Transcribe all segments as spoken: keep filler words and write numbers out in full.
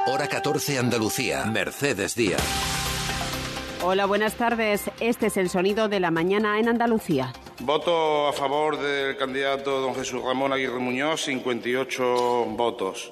Hora catorce Andalucía. Mercedes Díaz. Hola, buenas tardes. Este es el sonido de la mañana en Andalucía. Voto a favor del candidato don Jesús Ramón Aguirre Muñoz, cincuenta y ocho votos.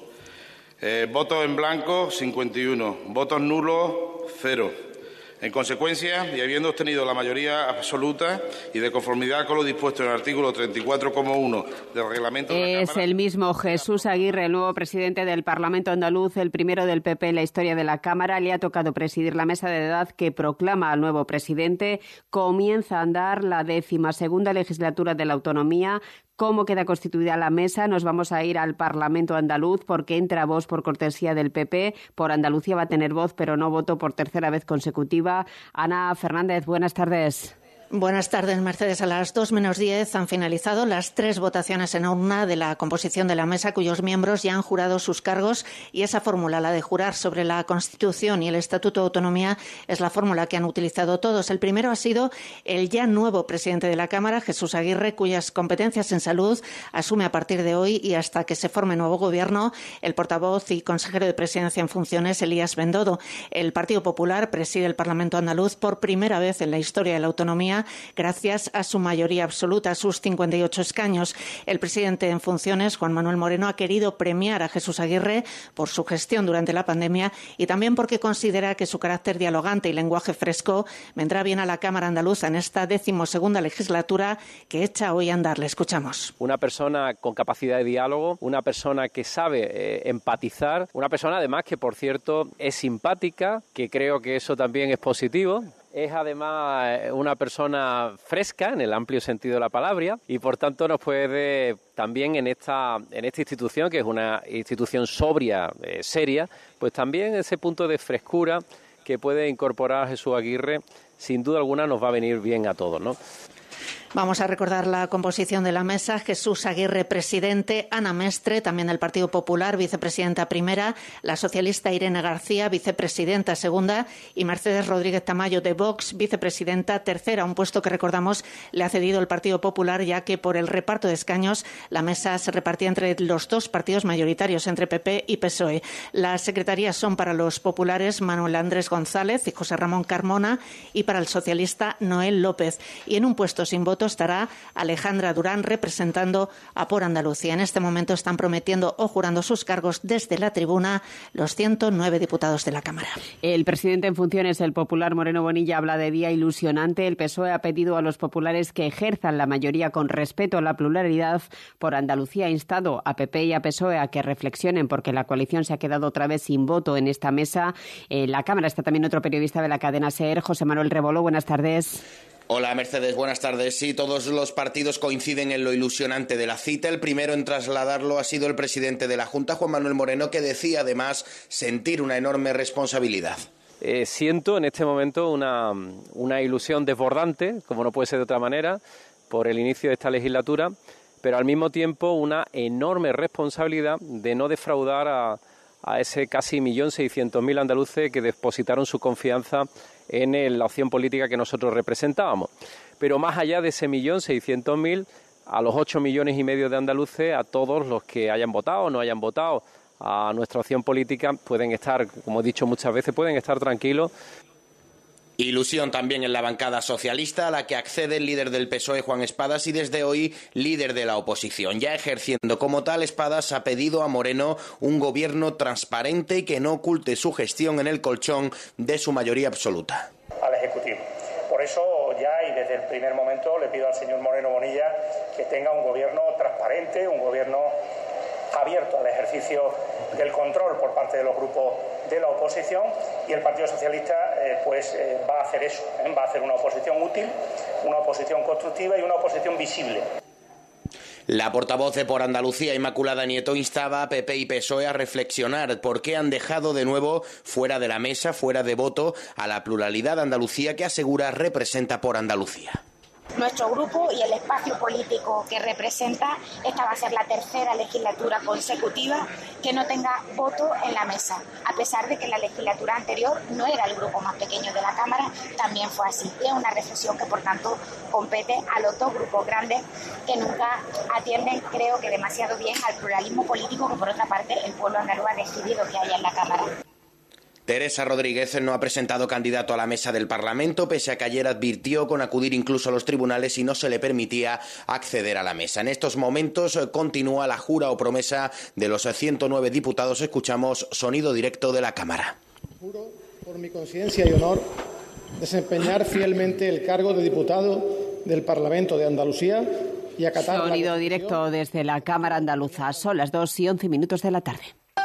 Eh, votos en blanco, cincuenta y uno. Votos nulos, cero. En consecuencia, y habiendo obtenido la mayoría absoluta y de conformidad con lo dispuesto en el artículo treinta y cuatro coma uno del reglamento de la Es Cámara... el mismo Jesús Aguirre, el nuevo presidente del Parlamento andaluz, el primero del P P en la historia de la Cámara. Le ha tocado presidir la mesa de edad que proclama al nuevo presidente. Comienza a andar la décima segunda legislatura de la autonomía. ¿Cómo queda constituida la mesa? Nos vamos a ir al Parlamento andaluz porque entra Vox por cortesía del P P. Por Andalucía va a tener voz, pero no voto por tercera vez consecutiva. Ana Fernández, buenas tardes. Buenas tardes, Mercedes. A las dos menos diez han finalizado las tres votaciones en urna de la composición de la mesa, cuyos miembros ya han jurado sus cargos, y esa fórmula, la de jurar sobre la Constitución y el Estatuto de Autonomía, es la fórmula que han utilizado todos. El primero ha sido el ya nuevo presidente de la Cámara, Jesús Aguirre, cuyas competencias en salud asume a partir de hoy y hasta que se forme nuevo gobierno el portavoz y consejero de Presidencia en funciones, Elías Bendodo. El Partido Popular preside el Parlamento andaluz por primera vez en la historia de la autonomía, gracias a su mayoría absoluta, sus cincuenta y ocho escaños. El presidente en funciones, Juan Manuel Moreno, ha querido premiar a Jesús Aguirre por su gestión durante la pandemia y también porque considera que su carácter dialogante y lenguaje fresco vendrá bien a la Cámara andaluza en esta decimosegunda legislatura que echa hoy a andar. Le escuchamos. Una persona con capacidad de diálogo, una persona que sabe eh, empatizar, una persona además que, por cierto, es simpática, que creo que eso también es positivo. Es además una persona fresca en el amplio sentido de la palabra y por tanto nos puede también en esta en esta institución, que es una institución sobria, eh, seria, pues también ese punto de frescura que puede incorporar Jesús Aguirre, sin duda alguna nos va a venir bien a todos, ¿no? Vamos a recordar la composición de la mesa. Jesús Aguirre, presidente; Ana Mestre, también del Partido Popular, vicepresidenta primera; la socialista Irene García, vicepresidenta segunda; y Mercedes Rodríguez Tamayo, de Vox, vicepresidenta tercera, un puesto que, recordamos, le ha cedido el Partido Popular, ya que por el reparto de escaños la mesa se repartía entre los dos partidos mayoritarios, entre P P y P S O E. Las secretarías son para los populares Manuel Andrés González y José Ramón Carmona, y para el socialista Noel López. Y en un puesto sin voto estará Alejandra Durán, representando a Por Andalucía. En este momento están prometiendo o jurando sus cargos desde la tribuna los ciento nueve diputados de la Cámara. El presidente en funciones, el popular Moreno Bonilla, habla de día ilusionante. El P S O E ha pedido a los populares que ejerzan la mayoría con respeto a la pluralidad. Por Andalucía ha instado a P P y a P S O E a que reflexionen porque la coalición se ha quedado otra vez sin voto en esta mesa. En la Cámara está también otro periodista de la cadena SER, José Manuel Rebolo. Buenas tardes. Hola, Mercedes, buenas tardes. Sí, todos los partidos coinciden en lo ilusionante de la cita. El primero en trasladarlo ha sido el presidente de la Junta, Juan Manuel Moreno, que decía además sentir una enorme responsabilidad. Eh, siento en este momento una, una ilusión desbordante, como no puede ser de otra manera, por el inicio de esta legislatura, pero al mismo tiempo una enorme responsabilidad de no defraudar a, a ese casi un millón seiscientos mil andaluces que depositaron su confianza en la opción política que nosotros representábamos. Pero más allá de ese millón seiscientos mil, a los ocho millones y medio de andaluces, a todos los que hayan votado o no hayan votado a nuestra opción política, pueden estar, como he dicho muchas veces, pueden estar tranquilos. Ilusión también en la bancada socialista, a la que accede el líder del P S O E, Juan Espadas, y desde hoy líder de la oposición. Ya ejerciendo como tal, Espadas ha pedido a Moreno un gobierno transparente y que no oculte su gestión en el colchón de su mayoría absoluta. Al Ejecutivo. Por eso ya y desde el primer momento le pido al señor Moreno Bonilla que tenga un gobierno transparente, un gobierno abierto al ejercicio del control por parte de los grupos de la oposición, y el Partido Socialista eh, pues eh, va a hacer eso, ¿eh? va a hacer una oposición útil, una oposición constructiva y una oposición visible. La portavoz de Por Andalucía, Inmaculada Nieto, instaba a P P y P S O E a reflexionar por qué han dejado de nuevo fuera de la mesa, fuera de voto, a la pluralidad de Andalucía que asegura representa Por Andalucía. Nuestro grupo y el espacio político que representa, esta va a ser la tercera legislatura consecutiva que no tenga voto en la mesa, a pesar de que en la legislatura anterior no era el grupo más pequeño de la Cámara, también fue así. Es una reflexión que, por tanto, compete a los dos grupos grandes que nunca atienden, creo que demasiado bien, al pluralismo político que, por otra parte, el pueblo andaluz ha decidido que haya en la Cámara. Teresa Rodríguez no ha presentado candidato a la mesa del Parlamento, pese a que ayer advirtió con acudir incluso a los tribunales si no se le permitía acceder a la mesa. En estos momentos continúa la jura o promesa de los ciento nueve diputados. Escuchamos sonido directo de la Cámara. Juro por mi conciencia y honor desempeñar fielmente el cargo de diputado del Parlamento de Andalucía y acatar... Sonido directo desde la Cámara andaluza. Son las dos y once minutos de la tarde.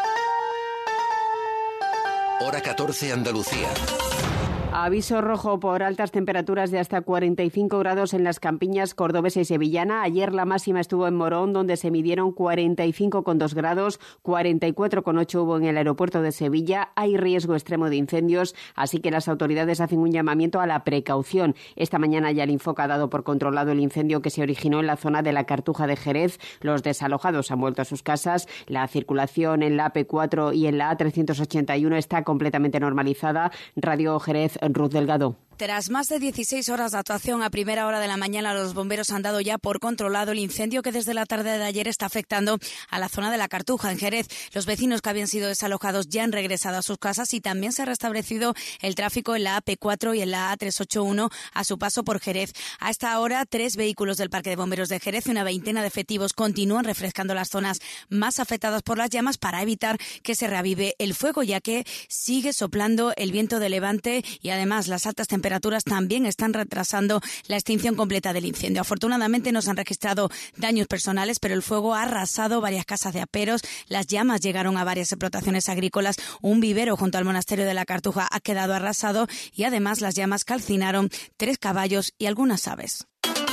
Hora catorce, Andalucía. Aviso rojo por altas temperaturas de hasta cuarenta y cinco grados en las campiñas cordobesa y sevillana. Ayer la máxima estuvo en Morón, donde se midieron cuarenta y cinco coma dos grados, cuarenta y cuatro coma ocho hubo en el aeropuerto de Sevilla. Hay riesgo extremo de incendios, así que las autoridades hacen un llamamiento a la precaución. Esta mañana ya el Infoca ha dado por controlado el incendio que se originó en la zona de la Cartuja de Jerez. Los desalojados han vuelto a sus casas. La circulación en la A P cuatro y en la A trescientos ochenta y uno está completamente normalizada. Radio Jerez, Ruth Delgado. Tras más de dieciséis horas de actuación, a primera hora de la mañana los bomberos han dado ya por controlado el incendio que desde la tarde de ayer está afectando a la zona de la Cartuja, en Jerez. Los vecinos que habían sido desalojados ya han regresado a sus casas y también se ha restablecido el tráfico en la A P cuatro y en la A trescientos ochenta y uno a su paso por Jerez. A esta hora, tres vehículos del Parque de Bomberos de Jerez y una veintena de efectivos continúan refrescando las zonas más afectadas por las llamas para evitar que se reavive el fuego, ya que sigue soplando el viento de levante y además las altas temperaturas también están retrasando la extinción completa del incendio. Afortunadamente no se han registrado daños personales, pero el fuego ha arrasado varias casas de aperos. Las llamas llegaron a varias explotaciones agrícolas. Un vivero junto al monasterio de la Cartuja ha quedado arrasado y además las llamas calcinaron tres caballos y algunas aves.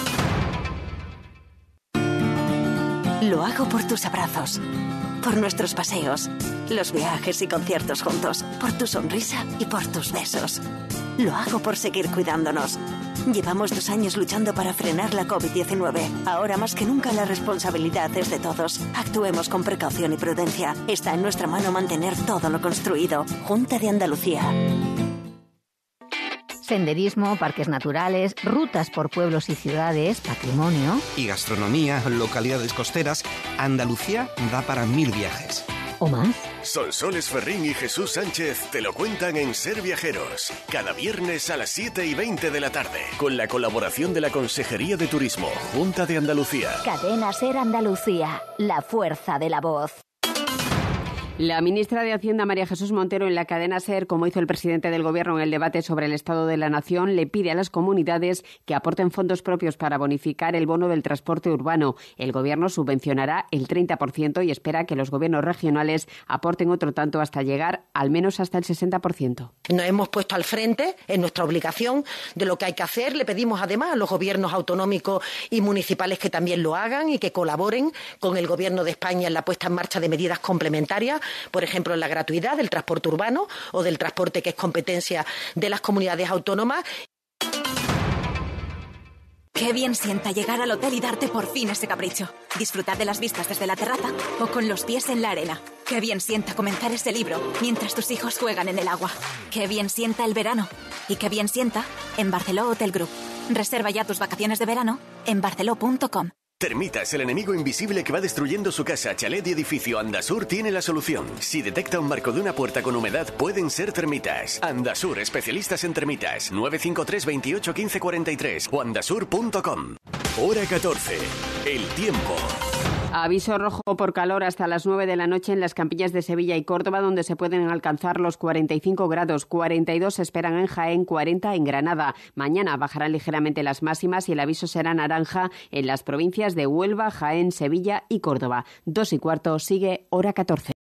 Lo hago por tus abrazos, por nuestros paseos, los viajes y conciertos juntos, por tu sonrisa y por tus besos. Lo hago por seguir cuidándonos. Llevamos dos años luchando para frenar la covid diecinueve. Ahora más que nunca la responsabilidad es de todos. Actuemos con precaución y prudencia. Está en nuestra mano mantener todo lo construido. Junta de Andalucía. Senderismo, parques naturales, rutas por pueblos y ciudades, patrimonio... y gastronomía, localidades costeras. Andalucía da para mil viajes. ¿O más? Sonsoles Ferrín y Jesús Sánchez te lo cuentan en Ser Viajeros. Cada viernes a las siete y veinte de la tarde. Con la colaboración de la Consejería de Turismo, Junta de Andalucía. Cadena Ser Andalucía, la fuerza de la voz. La ministra de Hacienda, María Jesús Montero, en la cadena SER, como hizo el presidente del Gobierno en el debate sobre el Estado de la Nación, le pide a las comunidades que aporten fondos propios para bonificar el bono del transporte urbano. El Gobierno subvencionará el treinta por ciento y espera que los gobiernos regionales aporten otro tanto hasta llegar al menos hasta el sesenta por ciento. Nos hemos puesto al frente, en nuestra obligación, de lo que hay que hacer. Le pedimos además a los gobiernos autonómicos y municipales que también lo hagan y que colaboren con el Gobierno de España en la puesta en marcha de medidas complementarias, por ejemplo, en la gratuidad del transporte urbano o del transporte que es competencia de las comunidades autónomas. Qué bien sienta llegar al hotel y darte por fin ese capricho. Disfrutar de las vistas desde la terraza o con los pies en la arena. Qué bien sienta comenzar ese libro mientras tus hijos juegan en el agua. Qué bien sienta el verano. Y qué bien sienta en Barceló Hotel Group. Reserva ya tus vacaciones de verano en barceló punto com. Termitas, el enemigo invisible que va destruyendo su casa, chalet y edificio. Andasur tiene la solución. Si detecta un marco de una puerta con humedad, pueden ser termitas. Andasur, especialistas en termitas. nueve cinco tres, veintiocho, quince, cuarenta y tres o andasur punto com. Hora catorce. El tiempo. Aviso rojo por calor hasta las nueve de la noche en las campiñas de Sevilla y Córdoba, donde se pueden alcanzar los cuarenta y cinco grados. cuarenta y dos se esperan en Jaén, cuarenta en Granada. Mañana bajarán ligeramente las máximas y el aviso será naranja en las provincias de Huelva, Jaén, Sevilla y Córdoba. Dos y cuarto, sigue Hora catorce.